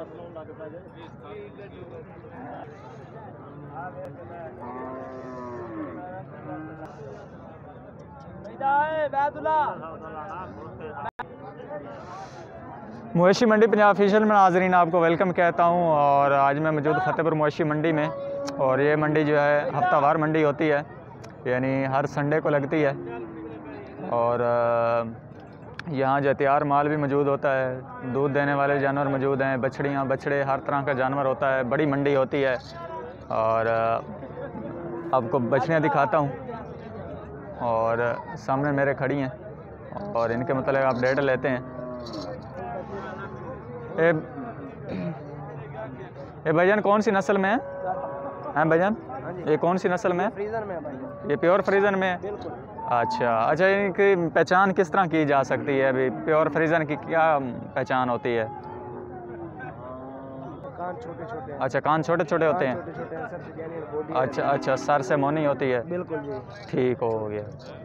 मवेशी मंडी पंजाब ऑफिशियल में नाज़रीन आपको वेलकम कहता हूँ। और आज मैं मौजूद फतेहपुर मवेशी मंडी में। और ये मंडी जो है हफ्तावार मंडी होती है, यानी हर संडे को लगती है। और यहाँ जो तैयार माल भी मौजूद होता है, दूध देने वाले जानवर मौजूद हैं, बछड़ियाँ बछड़े हर तरह का जानवर होता है। बड़ी मंडी होती है। और आपको बछड़ियाँ दिखाता हूँ और सामने मेरे खड़ी हैं और इनके मतलब अपडेट लेते हैं। ये भाईजान कौन सी नस्ल में है? हैं भाईजान, ये कौन सी नस्ल में है? फ्रीजन में है भाई। ये प्योर फ्रीजन में है? बिल्कुल। अच्छा, इनकी पहचान किस तरह की जा सकती है? अभी प्योर फ्रीजन की क्या पहचान होती है? कान छोटे छोटे हैं। अच्छा, कान छोटे छोटे होते हैं। छोटे छोटे हैं, सर से यानी बॉडी। अच्छा, सर से मोनी होती है। बिल्कुल जी, ठीक हो गया।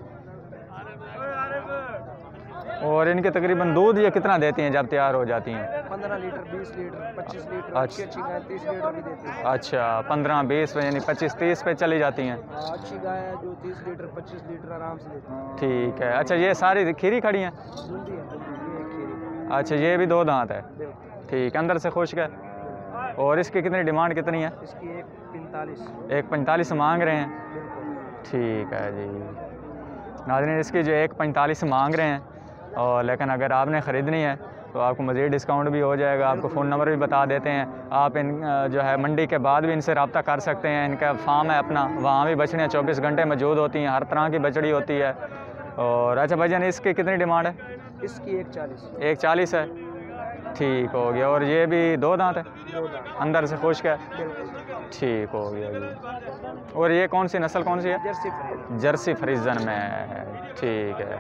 और इनके तकरीबन दूध ये कितना देती हैं जब तैयार हो जाती हैं? 15 लीटर, 20 लीटर, 25 लीटर। अच्छा। अच्छी गाय 30 लीटर भी देती है। अच्छा, 15-20 पे यानी 25-30 पे चली जाती हैं। अच्छी गाय है जो 30 लीटर 25 लीटर आराम से देती है। ठीक है। अच्छा, ये सारी खीरी खड़ी हैं? दूधी है, दूधी, ये खीरी। अच्छा, ये भी 2 दांत है। बिल्कुल। ठीक, अंदर से खुश्क है। और इसकी कितनी डिमांड कितनी है? इसकी 1.45। 1.45 मांग रहे हैं। बिल्कुल। ठीक है जी नाज़रीन, इसकी जो 1.45 मांग रहे हैं। और लेकिन अगर आपने ख़रीदनी है तो आपको मज़ीद डिस्काउंट भी हो जाएगा। आपको फ़ोन नंबर भी बता देते हैं। आप इन जो है मंडी के बाद भी इनसे रब्ता कर सकते हैं। इनका फार्म है अपना, वहाँ भी बछड़ियाँ 24 घंटे मौजूद होती हैं, हर तरह की बछड़ी होती है। और अच्छा भाईजान, इसकी कितनी डिमांड है? इसकी 1.40। 1.40 है। ठीक हो गया। और ये भी 2 दांत है? 2 दांत। अंदर से खुश्क है। बिल्कुल। ठीक हो गया जी। और ये कौन सी नस्ल कौन सी है? जर्सी फ्रीजन। जर्सी फ्रीजन में है। ठीक है।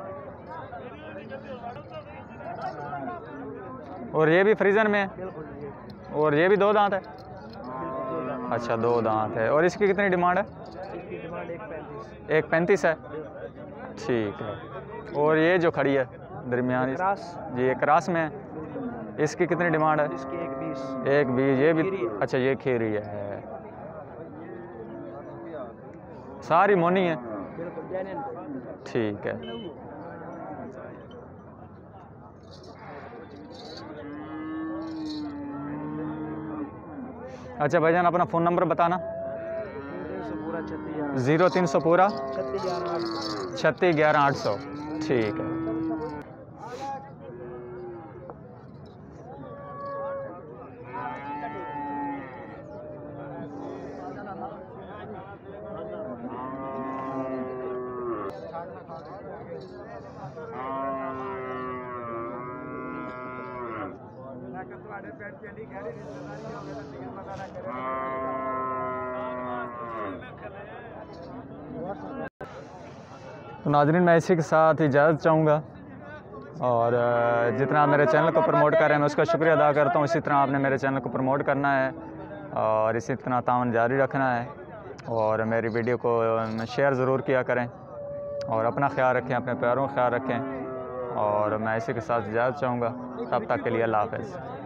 और ये भी फ्रीजन में है? बिल्कुल। और ये भी 2 दांत है? बिल्कुल 2 दांत। अच्छा, 2 दांत है। और इसकी कितनी डिमांड है? इसकी डिमांड 1.35। 1.35 है। ठीक है। और ये जो खड़ी है दरमियानी जी, ये क्रास में है, इसकी कितनी डिमांड है? इसकी 1.20। 1.20। ये भी? अच्छा, ये खीरी है। सारी मोनी है? बिल्कुल। ठीक है। अच्छा भाईजान, अपना फ़ोन नंबर बताना। 0300 पूरा 36 11 800। ठीक है। तो नाज़रीन, मैं इसी के साथ इजाज़त चाहूँगा। और जितना आप मेरे चैनल को प्रमोट कर रहे हैं मैं उसका शुक्रिया अदा करता हूँ। इसी तरह आपने मेरे चैनल को प्रमोट करना है और इसी तरह तावन जारी रखना है। और मेरी वीडियो को शेयर ज़रूर किया करें। और अपना ख्याल रखें, अपने प्यारों का ख्याल रखें। और मैं इसी के साथ इजाज़त चाहूँगा। तब तक के लिए अल्लाह हाफ़िज़।